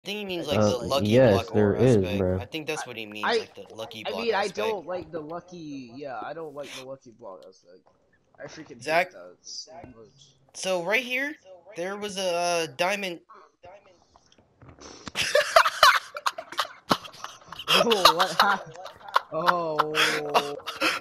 I think he means like the lucky Yes, block there ore is, aspect. bro. I think that's what he means, I like the lucky I block mean I aspect. don't like the lucky. Yeah, I don't like the lucky block aspect. I freaking hate Zach, that so much. so right here, there was a diamond. Oh, what happened? Oh.